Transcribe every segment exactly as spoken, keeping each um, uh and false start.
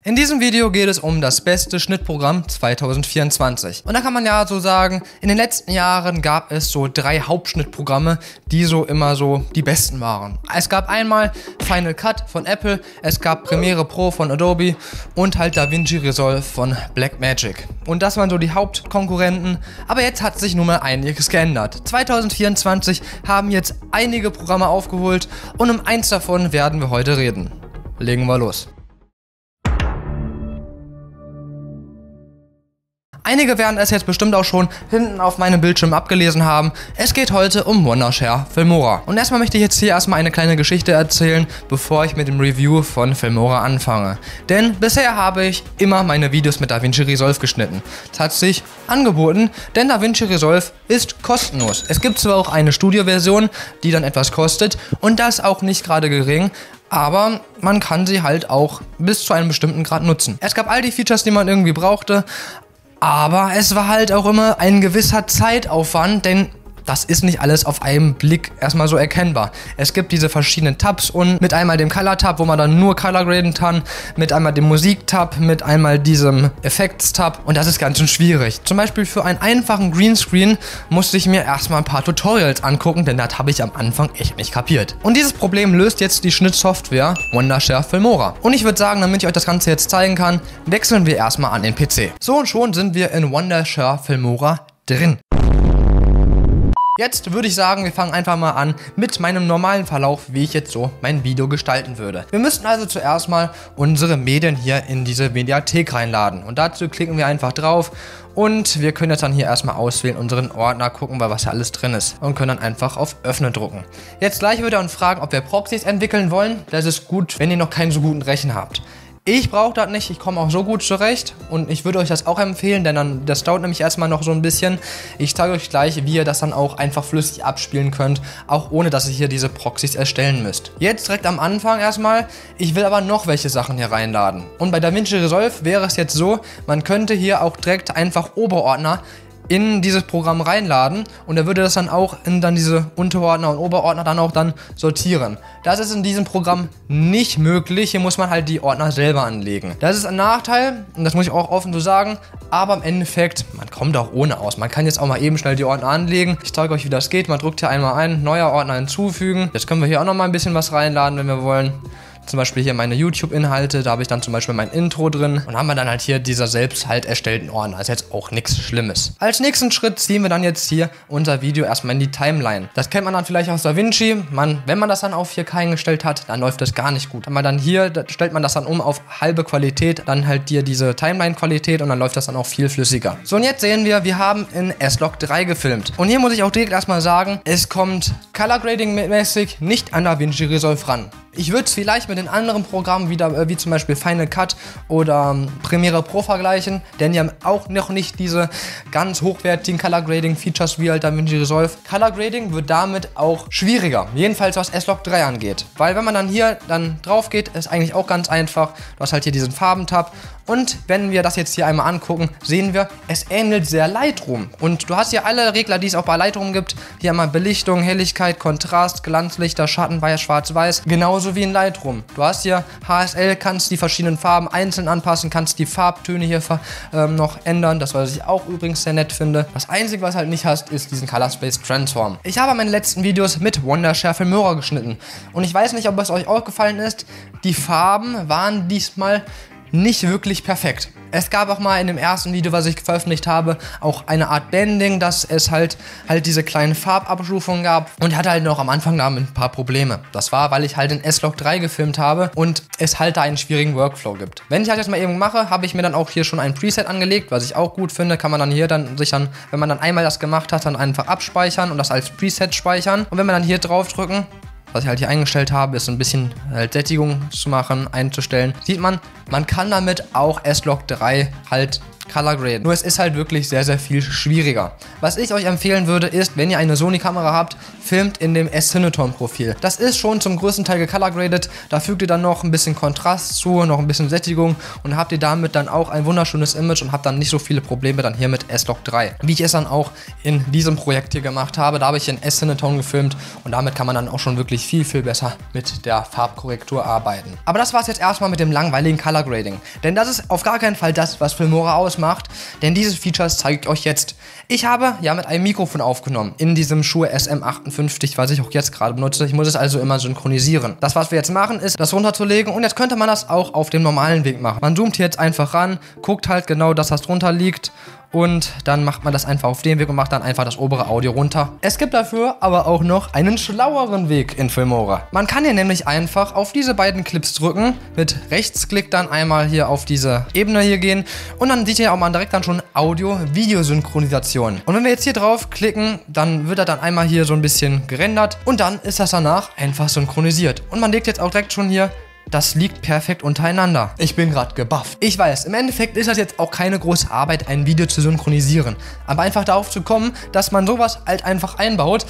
In diesem Video geht es um das beste Schnittprogramm zweitausendvierundzwanzig. Und da kann man ja so sagen, in den letzten Jahren gab es so drei Hauptschnittprogramme, die so immer so die besten waren. Es gab einmal Final Cut von Apple, es gab Premiere Pro von Adobe und halt DaVinci Resolve von Blackmagic. Und das waren so die Hauptkonkurrenten, aber jetzt hat sich nun mal einiges geändert. zweitausendvierundzwanzig haben jetzt einige Programme aufgeholt und um eins davon werden wir heute reden. Legen wir los. Einige werden es jetzt bestimmt auch schon hinten auf meinem Bildschirm abgelesen haben. Es geht heute um Wondershare Filmora. Und erstmal möchte ich jetzt hier erstmal eine kleine Geschichte erzählen, bevor ich mit dem Review von Filmora anfange. Denn bisher habe ich immer meine Videos mit DaVinci Resolve geschnitten. Das hat sich angeboten, denn DaVinci Resolve ist kostenlos. Es gibt zwar auch eine Studio-Version, die dann etwas kostet und das auch nicht gerade gering, aber man kann sie halt auch bis zu einem bestimmten Grad nutzen. Es gab all die Features, die man irgendwie brauchte, aber es war halt auch immer ein gewisser Zeitaufwand, denn das ist nicht alles auf einen Blick erstmal so erkennbar. Es gibt diese verschiedenen Tabs und mit einmal dem Color-Tab, wo man dann nur Color graden kann, mit einmal dem Musik-Tab, mit einmal diesem Effekts-Tab und das ist ganz schön schwierig. Zum Beispiel für einen einfachen Greenscreen musste ich mir erstmal ein paar Tutorials angucken, denn das habe ich am Anfang echt nicht kapiert. Und dieses Problem löst jetzt die Schnittsoftware Wondershare Filmora. Und ich würde sagen, damit ich euch das Ganze jetzt zeigen kann, wechseln wir erstmal an den P C. So und schon sind wir in Wondershare Filmora drin. Jetzt würde ich sagen, wir fangen einfach mal an mit meinem normalen Verlauf, wie ich jetzt so mein Video gestalten würde. Wir müssten also zuerst mal unsere Medien hier in diese Mediathek reinladen. Und dazu klicken wir einfach drauf und wir können jetzt dann hier erstmal auswählen, unseren Ordner, gucken, was hier alles drin ist und können dann einfach auf Öffnen drucken. Jetzt gleich würde er uns fragen, ob wir Proxys entwickeln wollen. Das ist gut, wenn ihr noch keinen so guten Rechner habt. Ich brauche das nicht, ich komme auch so gut zurecht und ich würde euch das auch empfehlen, denn dann, das dauert nämlich erstmal noch so ein bisschen. Ich zeige euch gleich, wie ihr das dann auch einfach flüssig abspielen könnt, auch ohne, dass ihr hier diese Proxys erstellen müsst. Jetzt direkt am Anfang erstmal, ich will aber noch welche Sachen hier reinladen. Und bei DaVinci Resolve wäre es jetzt so, man könnte hier auch direkt einfach Oberordner in dieses Programm reinladen und er würde das dann auch in dann diese Unterordner und Oberordner dann auch dann sortieren. Das ist in diesem Programm nicht möglich, hier muss man halt die Ordner selber anlegen. Das ist ein Nachteil und das muss ich auch offen so sagen, aber im Endeffekt, man kommt auch ohne aus. Man kann jetzt auch mal eben schnell die Ordner anlegen. Ich zeige euch, wie das geht. Man drückt hier einmal ein, neuer Ordner hinzufügen. Jetzt können wir hier auch noch mal ein bisschen was reinladen, wenn wir wollen. Zum Beispiel hier meine YouTube-Inhalte, da habe ich dann zum Beispiel mein Intro drin und haben wir dann halt hier dieser selbst halt erstellten Ordner. Ist jetzt auch nichts Schlimmes. Als nächsten Schritt ziehen wir dann jetzt hier unser Video erstmal in die Timeline. Das kennt man dann vielleicht aus DaVinci. Man, wenn man das dann auf vier K eingestellt hat, dann läuft das gar nicht gut. Wenn man dann hier, da stellt man das dann um auf halbe Qualität, dann halt hier diese Timeline-Qualität und dann läuft das dann auch viel flüssiger. So, und jetzt sehen wir, wir haben in S Log drei gefilmt. Und hier muss ich auch direkt erstmal sagen, es kommt Color Grading-mäßig nicht an DaVinci Resolve ran. Ich würde es vielleicht mit den anderen Programmen wieder, äh, wie zum Beispiel Final Cut oder ähm, Premiere Pro vergleichen, denn die haben auch noch nicht diese ganz hochwertigen Color Grading Features wie halt DaVinci Resolve. Color Grading wird damit auch schwieriger, jedenfalls was S Log drei angeht, weil wenn man dann hier dann drauf geht, ist eigentlich auch ganz einfach. Du hast halt hier diesen Farbentab und wenn wir das jetzt hier einmal angucken, sehen wir, es ähnelt sehr Lightroom und du hast hier alle Regler, die es auch bei Lightroom gibt. Hier einmal Belichtung, Helligkeit, Kontrast, Glanzlichter, Schatten, Weiß, Schwarz-Weiß, genauso wie in Lightroom. Du hast hier H S L, kannst die verschiedenen Farben einzeln anpassen, kannst die Farbtöne hier ähm, noch ändern, das was ich auch übrigens sehr nett finde. Das Einzige, was halt nicht hast, ist diesen Color Space Transform. Ich habe meine letzten Videos mit Wondershare Filmora geschnitten und ich weiß nicht, ob es euch aufgefallen ist, die Farben waren diesmal nicht wirklich perfekt. Es gab auch mal in dem ersten Video, was ich veröffentlicht habe, auch eine Art Blending, dass es halt halt diese kleinen Farbabstufungen gab und hatte halt noch am Anfang damit ein paar Probleme. Das war, weil ich halt in S Log drei gefilmt habe und es halt da einen schwierigen Workflow gibt. Wenn ich halt jetzt mal eben mache, habe ich mir dann auch hier schon ein Preset angelegt, was ich auch gut finde, kann man dann hier dann sich dann, wenn man dann einmal das gemacht hat, dann einfach abspeichern und das als Preset speichern. Und wenn wir dann hier drauf drücken, was ich halt hier eingestellt habe, ist ein bisschen halt Sättigung zu machen, einzustellen. Sieht man, man kann damit auch S Log drei halt Color Graden. Nur es ist halt wirklich sehr, sehr viel schwieriger. Was ich euch empfehlen würde, ist, wenn ihr eine Sony-Kamera habt, filmt in dem S-Cineton-Profil. Das ist schon zum größten Teil gecolor graded. Da fügt ihr dann noch ein bisschen Kontrast zu, noch ein bisschen Sättigung und habt ihr damit dann auch ein wunderschönes Image und habt dann nicht so viele Probleme dann hier mit S-Log drei. Wie ich es dann auch in diesem Projekt hier gemacht habe, da habe ich in S-Cineton gefilmt und damit kann man dann auch schon wirklich viel, viel besser mit der Farbkorrektur arbeiten. Aber das war es jetzt erstmal mit dem langweiligen Color Grading. Denn das ist auf gar keinen Fall das, was Filmora ausmacht, denn diese Features zeige ich euch jetzt. Ich habe ja mit einem Mikrofon aufgenommen, in diesem Shure S M achtundfünfzig, was ich auch jetzt gerade benutze. Ich muss es also immer synchronisieren. Das, was wir jetzt machen, ist, das runterzulegen und jetzt könnte man das auch auf dem normalen Weg machen. Man zoomt hier jetzt einfach ran, guckt halt genau, dass das drunter liegt und dann macht man das einfach auf dem Weg und macht dann einfach das obere Audio runter. Es gibt dafür aber auch noch einen schlaueren Weg in Filmora. Man kann hier nämlich einfach auf diese beiden Clips drücken, mit Rechtsklick dann einmal hier auf diese Ebene hier gehen und dann sieht ihr auch mal direkt dann schon Audio-Video-Synchronisation. Und wenn wir jetzt hier drauf klicken, dann wird er dann einmal hier so ein bisschen gerendert und dann ist das danach einfach synchronisiert. Und man legt jetzt auch direkt schon hier, das liegt perfekt untereinander. Ich bin gerade gebufft. Ich weiß, im Endeffekt ist das jetzt auch keine große Arbeit, ein Video zu synchronisieren. Aber einfach darauf zu kommen, dass man sowas halt einfach einbaut,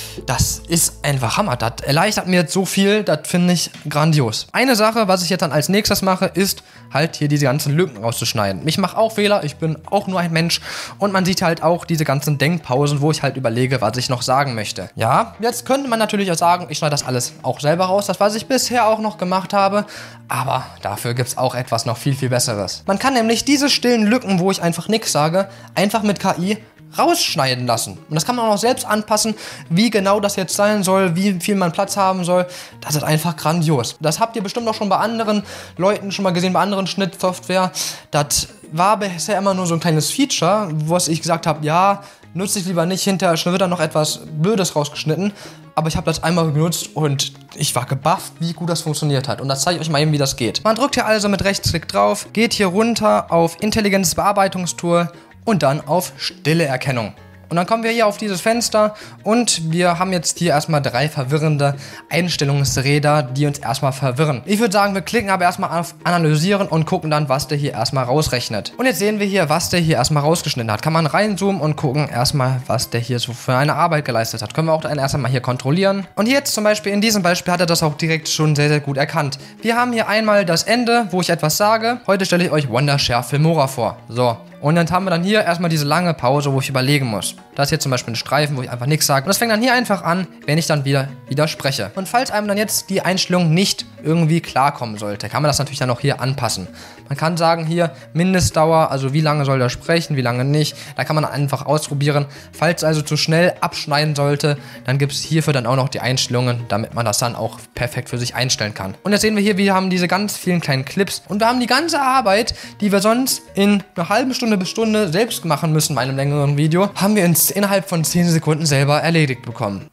das ist einfach Hammer. Das erleichtert mir jetzt so viel, das finde ich grandios. Eine Sache, was ich jetzt dann als nächstes mache, ist halt hier diese ganzen Lücken rauszuschneiden. Ich mache auch Fehler, ich bin auch nur ein Mensch und man sieht halt auch diese ganzen Denkpausen, wo ich halt überlege, was ich noch sagen möchte. Ja, jetzt könnte man natürlich auch sagen, ich schneide das alles auch selber raus, das was ich bisher auch noch gemacht habe, aber dafür gibt es auch etwas noch viel, viel Besseres. Man kann nämlich diese stillen Lücken, wo ich einfach nichts sage, einfach mit K I rausschneiden lassen. Und das kann man auch noch selbst anpassen, wie genau das jetzt sein soll, wie viel man Platz haben soll. Das ist einfach grandios. Das habt ihr bestimmt auch schon bei anderen Leuten schon mal gesehen, bei anderen Schnittsoftware. Das war bisher immer nur so ein kleines Feature, was ich gesagt habe, ja, nutze ich lieber nicht, hinterher wird dann noch etwas Blödes rausgeschnitten. Aber ich habe das einmal genutzt und ich war gebufft, wie gut das funktioniert hat. Und das zeige ich euch mal eben, wie das geht. Man drückt hier also mit Rechtsklick drauf, geht hier runter auf Intelligentes Bearbeitungstool und dann auf Stille Erkennung. Und dann kommen wir hier auf dieses Fenster und wir haben jetzt hier erstmal drei verwirrende Einstellungsräder, die uns erstmal verwirren. Ich würde sagen, wir klicken aber erstmal auf Analysieren und gucken dann, was der hier erstmal rausrechnet. Und jetzt sehen wir hier, was der hier erstmal rausgeschnitten hat. Kann man reinzoomen und gucken erstmal, was der hier so für eine Arbeit geleistet hat. Können wir auch dann erst einmal hier kontrollieren. Und jetzt zum Beispiel in diesem Beispiel hat er das auch direkt schon sehr, sehr gut erkannt. Wir haben hier einmal das Ende, wo ich etwas sage. Heute stelle ich euch Wondershare Filmora vor. So. Und dann haben wir dann hier erstmal diese lange Pause, wo ich überlegen muss. Das ist hier zum Beispiel ein Streifen, wo ich einfach nichts sage. Und das fängt dann hier einfach an, wenn ich dann wieder widerspreche. Und falls einem dann jetzt die Einstellung nicht irgendwie klarkommen sollte, kann man das natürlich dann auch hier anpassen. Man kann sagen hier Mindestdauer, also wie lange soll der sprechen, wie lange nicht. Da kann man einfach ausprobieren. Falls also zu schnell abschneiden sollte, dann gibt es hierfür dann auch noch die Einstellungen, damit man das dann auch perfekt für sich einstellen kann. Und jetzt sehen wir hier, wir haben diese ganz vielen kleinen Clips und wir haben die ganze Arbeit, die wir sonst in einer halben Stunde bis Stunde selbst machen müssen bei einem längeren Video, haben wir uns innerhalb von zehn Sekunden selber erledigt bekommen.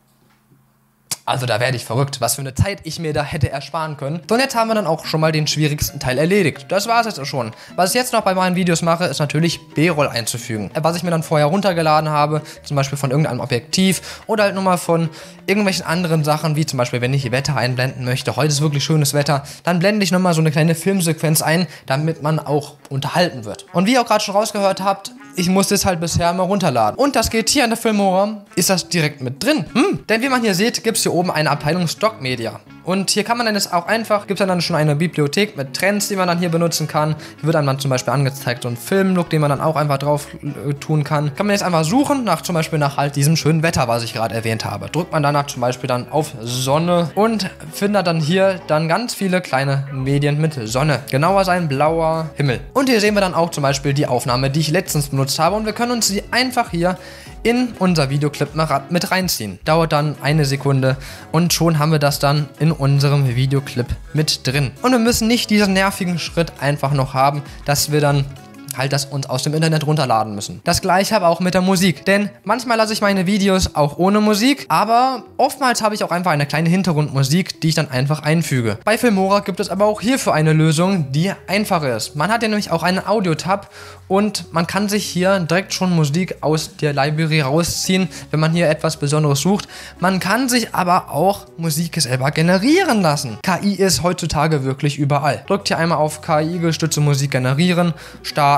Also da werde ich verrückt, was für eine Zeit ich mir da hätte ersparen können. So, und jetzt haben wir dann auch schon mal den schwierigsten Teil erledigt. Das war es jetzt auch schon. Was ich jetzt noch bei meinen Videos mache, ist natürlich B-Roll einzufügen. Was ich mir dann vorher runtergeladen habe, zum Beispiel von irgendeinem Objektiv oder halt nochmal von irgendwelchen anderen Sachen, wie zum Beispiel, wenn ich hier Wetter einblenden möchte. Heute ist wirklich schönes Wetter. Dann blende ich nochmal so eine kleine Filmsequenz ein, damit man auch unterhalten wird. Und wie ihr auch gerade schon rausgehört habt, ich musste es halt bisher mal runterladen. Und das geht hier in der Filmora, ist das direkt mit drin. Hm. Denn wie man hier sieht, gibt es hier oben eine Abteilung Stock Media. Und hier kann man dann jetzt auch einfach, gibt es dann schon eine Bibliothek mit Trends, die man dann hier benutzen kann. Hier wird dann zum Beispiel angezeigt so ein Filmlook, den man dann auch einfach drauf äh, tun kann. Kann man jetzt einfach suchen, nach zum Beispiel nach halt diesem schönen Wetter, was ich gerade erwähnt habe. Drückt man danach zum Beispiel dann auf Sonne und findet dann hier dann ganz viele kleine Medien mit Sonne. Genauer sein blauer Himmel. Und hier sehen wir dann auch zum Beispiel die Aufnahme, die ich letztens benutzt habe. Und wir können uns sie einfach hier in unser Videoclip mit reinziehen. Dauert dann eine Sekunde und schon haben wir das dann in unserem Videoclip mit drin. Und wir müssen nicht diesen nervigen Schritt einfach noch haben, dass wir dann halt das uns aus dem Internet runterladen müssen. Das gleiche aber auch mit der Musik, denn manchmal lasse ich meine Videos auch ohne Musik, aber oftmals habe ich auch einfach eine kleine Hintergrundmusik, die ich dann einfach einfüge. Bei Filmora gibt es aber auch hierfür eine Lösung, die einfacher ist. Man hat ja nämlich auch einen Audio-Tab und man kann sich hier direkt schon Musik aus der Library rausziehen, wenn man hier etwas Besonderes sucht. Man kann sich aber auch Musik selber generieren lassen. K I ist heutzutage wirklich überall. Drückt hier einmal auf K I-gestützte Musik generieren, starten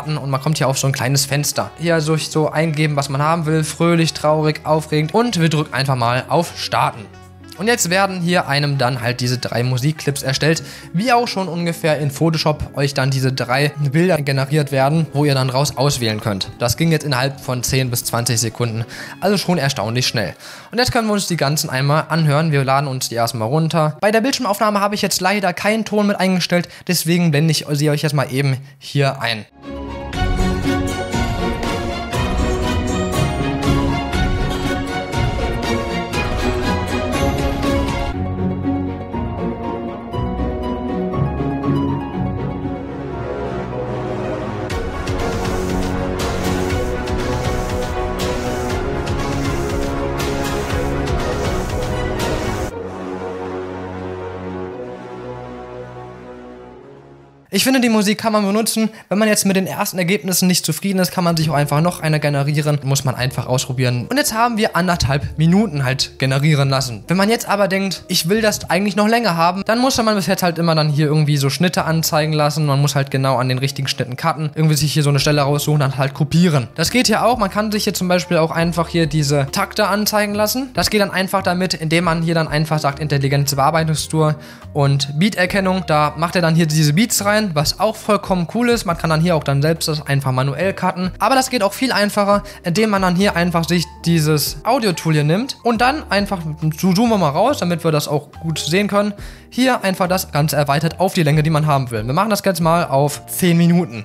Button und man kommt hier auf so ein kleines Fenster. Hier durch so eingeben, was man haben will, fröhlich, traurig, aufregend und wir drücken einfach mal auf Starten. Und jetzt werden hier einem dann halt diese drei Musikclips erstellt, wie auch schon ungefähr in Photoshop euch dann diese drei Bilder generiert werden, wo ihr dann raus auswählen könnt. Das ging jetzt innerhalb von zehn bis zwanzig Sekunden, also schon erstaunlich schnell. Und jetzt können wir uns die ganzen einmal anhören, wir laden uns die erstmal runter. Bei der Bildschirmaufnahme habe ich jetzt leider keinen Ton mit eingestellt, deswegen blende ich sie euch jetzt mal eben hier ein. Ich finde, die Musik kann man benutzen. Wenn man jetzt mit den ersten Ergebnissen nicht zufrieden ist, kann man sich auch einfach noch eine generieren. Muss man einfach ausprobieren. Und jetzt haben wir anderthalb Minuten halt generieren lassen. Wenn man jetzt aber denkt, ich will das eigentlich noch länger haben, dann muss man bis jetzt halt immer dann hier irgendwie so Schnitte anzeigen lassen. Man muss halt genau an den richtigen Schnitten cutten. Irgendwie sich hier so eine Stelle raussuchen und dann halt kopieren. Das geht hier auch. Man kann sich hier zum Beispiel auch einfach hier diese Takte anzeigen lassen. Das geht dann einfach damit, indem man hier dann einfach sagt, intelligente Bearbeitungstool und Beaterkennung. Da macht er dann hier diese Beats rein, was auch vollkommen cool ist. Man kann dann hier auch dann selbst das einfach manuell cutten. Aber das geht auch viel einfacher, indem man dann hier einfach sich dieses Audio-Tool hier nimmt und dann einfach, so zoomen wir mal raus, damit wir das auch gut sehen können, hier einfach das Ganze erweitert auf die Länge, die man haben will. Wir machen das jetzt mal auf zehn Minuten.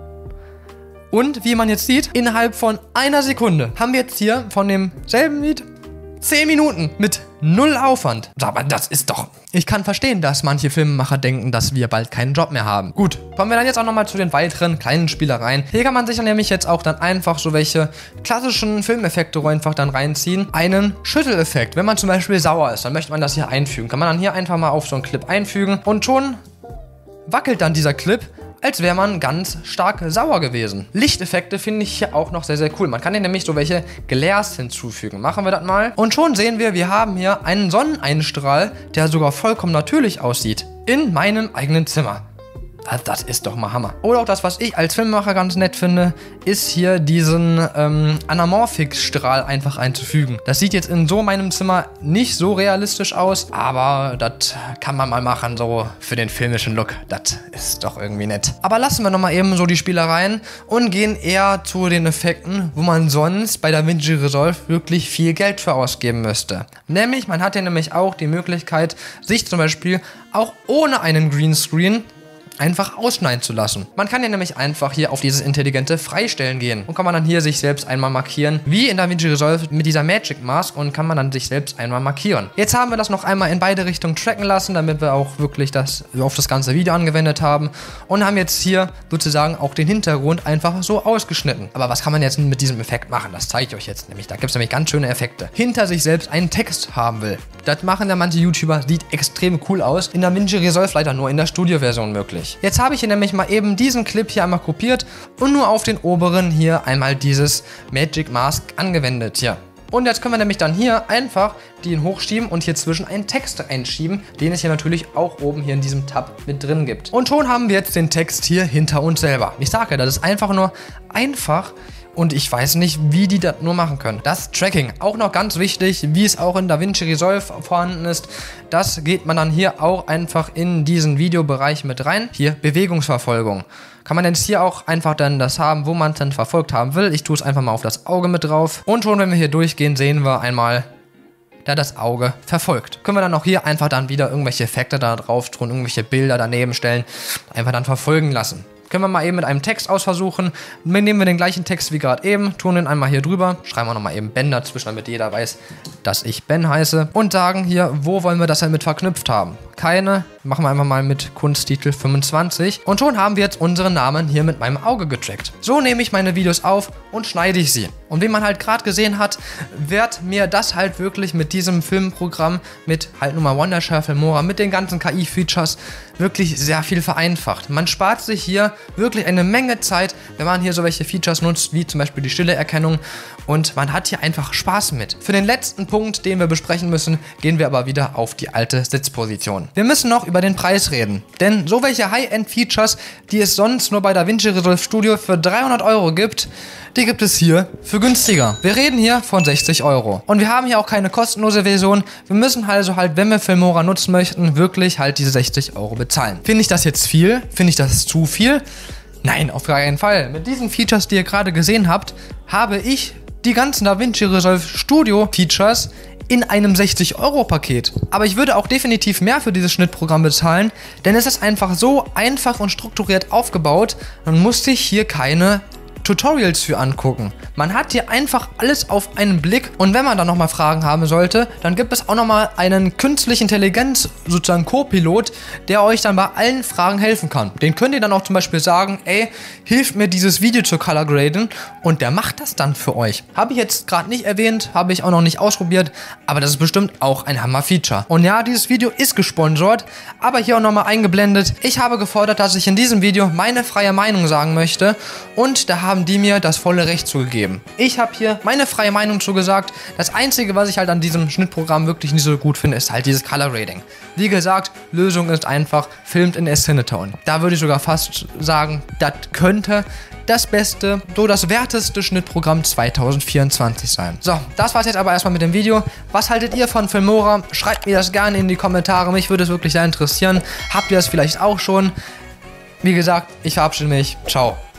Und wie man jetzt sieht, innerhalb von einer Sekunde haben wir jetzt hier von demselben Lied zehn Minuten mit null Aufwand. Aber das ist doch... Ich kann verstehen, dass manche Filmemacher denken, dass wir bald keinen Job mehr haben. Gut, kommen wir dann jetzt auch nochmal zu den weiteren kleinen Spielereien. Hier kann man sich dann nämlich jetzt auch dann einfach so welche klassischen Filmeffekte einfach dann reinziehen. Einen Schütteleffekt. Wenn man zum Beispiel sauer ist, dann möchte man das hier einfügen. Kann man dann hier einfach mal auf so einen Clip einfügen und schon wackelt dann dieser Clip, als wäre man ganz stark sauer gewesen. Lichteffekte finde ich hier auch noch sehr, sehr cool. Man kann hier nämlich so welche Glares hinzufügen. Machen wir das mal. Und schon sehen wir, wir haben hier einen Sonneneinstrahl, der sogar vollkommen natürlich aussieht. In meinem eigenen Zimmer. Das ist doch mal Hammer. Oder auch das, was ich als Filmemacher ganz nett finde, ist hier diesen ähm, Anamorphic-Strahl einfach einzufügen. Das sieht jetzt in so meinem Zimmer nicht so realistisch aus, aber das kann man mal machen, so für den filmischen Look. Das ist doch irgendwie nett. Aber lassen wir nochmal eben so die Spielereien und gehen eher zu den Effekten, wo man sonst bei DaVinci Resolve wirklich viel Geld für ausgeben müsste. Nämlich, man hat hier nämlich auch die Möglichkeit, sich zum Beispiel auch ohne einen Greenscreen einfach ausschneiden zu lassen. Man kann ja nämlich einfach hier auf dieses intelligente Freistellen gehen und kann man dann hier sich selbst einmal markieren, wie in DaVinci Resolve mit dieser Magic Mask, und kann man dann sich selbst einmal markieren. Jetzt haben wir das noch einmal in beide Richtungen tracken lassen, damit wir auch wirklich das auf das ganze Video angewendet haben, und haben jetzt hier sozusagen auch den Hintergrund einfach so ausgeschnitten. Aber was kann man jetzt mit diesem Effekt machen? Das zeige ich euch jetzt nämlich. Da gibt es nämlich ganz schöne Effekte. Hinter sich selbst einen Text haben will. Das machen ja manche YouTuber, sieht extrem cool aus. In DaVinci Resolve leider nur in der Studio-Version möglich. Jetzt habe ich hier nämlich mal eben diesen Clip hier einmal kopiert und nur auf den oberen hier einmal dieses Magic Mask angewendet hier. Und jetzt können wir nämlich dann hier einfach den hochschieben und hier zwischen einen Text einschieben, den es hier natürlich auch oben hier in diesem Tab mit drin gibt. Und schon haben wir jetzt den Text hier hinter uns selber. Ich sage ja, das ist einfach nur einfach. Und ich weiß nicht, wie die das nur machen können. Das Tracking, auch noch ganz wichtig, wie es auch in DaVinci Resolve vorhanden ist. Das geht man dann hier auch einfach in diesen Videobereich mit rein. Hier, Bewegungsverfolgung. Kann man jetzt hier auch einfach dann das haben, wo man es dann verfolgt haben will. Ich tue es einfach mal auf das Auge mit drauf. Und schon, wenn wir hier durchgehen, sehen wir einmal, da das Auge verfolgt. Können wir dann auch hier einfach dann wieder irgendwelche Effekte da drauf tun, irgendwelche Bilder daneben stellen, einfach dann verfolgen lassen. Können wir mal eben mit einem Text ausversuchen. Nehmen wir den gleichen Text wie gerade eben, tun den einmal hier drüber, schreiben wir nochmal eben Ben dazwischen, damit jeder weiß, dass ich Ben heiße, und sagen hier, wo wollen wir das denn mit verknüpft haben. Keine, machen wir einfach mal mit Kunsttitel fünfundzwanzig, und schon haben wir jetzt unseren Namen hier mit meinem Auge getrackt. So nehme ich meine Videos auf und schneide ich sie. Und wie man halt gerade gesehen hat, wird mir das halt wirklich mit diesem Filmprogramm, mit halt nur mal Wondershare Filmora, mit den ganzen K I-Features wirklich sehr viel vereinfacht. Man spart sich hier wirklich eine Menge Zeit, wenn man hier so welche Features nutzt, wie zum Beispiel die Stillerkennung, und man hat hier einfach Spaß mit. Für den letzten Punkt, den wir besprechen müssen, gehen wir aber wieder auf die alte Sitzposition. schauen. Wir müssen noch über den Preis reden, denn so welche High-End-Features, die es sonst nur bei DaVinci Resolve Studio für dreihundert Euro gibt, die gibt es hier für günstiger. Wir reden hier von sechzig Euro. Und wir haben hier auch keine kostenlose Version. Wir müssen also halt, wenn wir Filmora nutzen möchten, wirklich halt diese sechzig Euro bezahlen. Finde ich das jetzt viel? Finde ich das zu viel? Nein, auf keinen Fall. Mit diesen Features, die ihr gerade gesehen habt, habe ich die ganzen DaVinci Resolve Studio Features in einem sechzig Euro Paket. Aber ich würde auch definitiv mehr für dieses Schnittprogramm bezahlen, denn es ist einfach so einfach und strukturiert aufgebaut, man muss sich hier keine Tutorials für angucken. Man hat hier einfach alles auf einen Blick und wenn man dann nochmal Fragen haben sollte, dann gibt es auch nochmal einen künstlichen Intelligenz, sozusagen Co-Pilot, der euch dann bei allen Fragen helfen kann. Den könnt ihr dann auch zum Beispiel sagen, ey, hilft mir dieses Video zu color graden und der macht das dann für euch. Habe ich jetzt gerade nicht erwähnt, habe ich auch noch nicht ausprobiert, aber das ist bestimmt auch ein Hammer-Feature. Und ja, dieses Video ist gesponsert, aber hier auch nochmal eingeblendet. Ich habe gefordert, dass ich in diesem Video meine freie Meinung sagen möchte und da haben die mir das volle Recht zugegeben. Ich habe hier meine freie Meinung zugesagt. Das Einzige, was ich halt an diesem Schnittprogramm wirklich nicht so gut finde, ist halt dieses Color Grading. Wie gesagt, Lösung ist einfach, filmt in S-Cinetone. Da würde ich sogar fast sagen, das könnte das beste, so das werteste Schnittprogramm zwanzig vierundzwanzig sein. So, das war's jetzt aber erstmal mit dem Video. Was haltet ihr von Filmora? Schreibt mir das gerne in die Kommentare. Mich würde es wirklich sehr interessieren. Habt ihr das vielleicht auch schon? Wie gesagt, ich verabschiede mich. Ciao.